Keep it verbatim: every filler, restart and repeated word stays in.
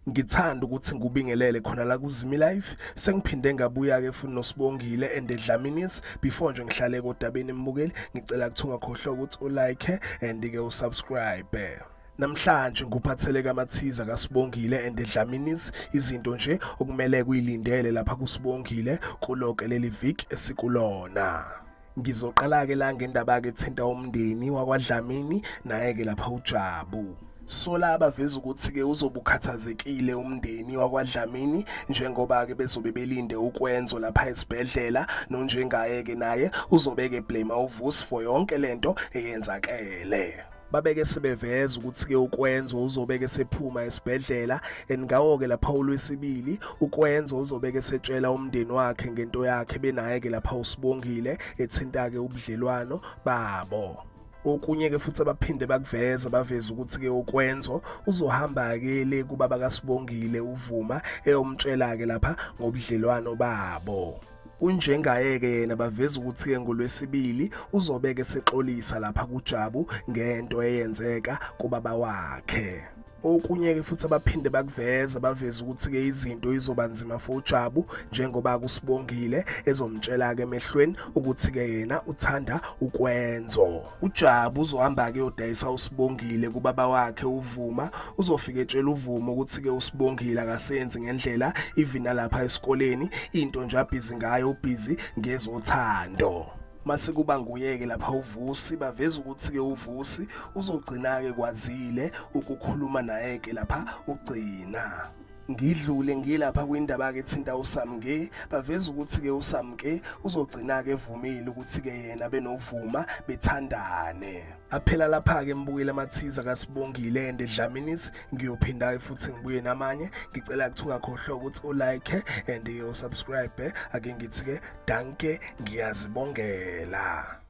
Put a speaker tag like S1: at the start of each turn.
S1: Ngithanda ukuthi ngubingelele khona la kuZimi Live. Sengiphinde ngabuya ke futhi noSibongile and Dlaminis. Before nje ngihlale kodabeni imbukeli, ngicela kuthunga khohlo ukuthi u-like and ke usubscribe. Namhlanje nguphathele kamathiza kaSibongile and Dlaminis, izinto nje okumele kuyilindele lapha kuSibongile kulonke leli week esikulona. Ngizoqala ke la ngendaba ke thinta umndeni wakwaDlamini naye ke lapha uJabu. Sola abaveza ukuthi ke uzobukhathazekile umndeni wakwaDlamini njengoba ke bezobe belinde uKwenzo lapha esibhedlela noNjengaye ke naye uzobeke blame uVusi for yonke lento eyenzakele. Babeke sebeveza ukuthi ke uKwenzo uzobeke sephuma esibhedlela engawo ke lapha uLwesibili uKwenzo uzobeke setshela umndeni wakhe ngento yakhe benaye ke lapha uSibongile ethinta ke ubudlelwano babo. Okunye ke futhi abaphinde bakuveza baveza ukuthi ke uKwenzo uzohamba ke le kuba bakaSibongile uvuma eyomtshela ke lapha ngobudlelwano babo. Unjengaye ke yena baveza ukuthi ke ngoLwesibili uzobeke sexolisa lapha kuJabu ngento eyenzeka kubaba wakhe. Okunye ke futhi abaphinde bakuveza baveza ukuthi ke izinto izobanzima for uJabu njengoba kuSibongile ezomtshela ke emehlweni ukuthi ke yena uthanda uKwenzo. uJabu uzohamba ke udayisa uSibongile kubaba wakhe uvuma, uzofika etshela uvuma ukuthi ke uSibongile akasenzi ngendlela ivina lapha esikoleni, into nje abhizi ngayo ubhizi ngezothando. Mase kuba nguyeke lapha uVusi baveza ukuthi ke uVusi uzogcina ke kwazile ukukhuluma naye ke lapha ugcina. Ngidlule ngilapha kwindaba ke thinta uSamke baveza ukuthi ke uSamke uzogcina ke evumile ukuthi ke yena benovuma bethandane. Aphela lapha ke mbukile amathiza kaSibongile and Dlaminis. Ngiyophinda futhi ngibuye namanye, ngicela ukuthunga khohlo ukuthi u-like and usubscribe. Ake ngithi ke danke, ngiyazibongela.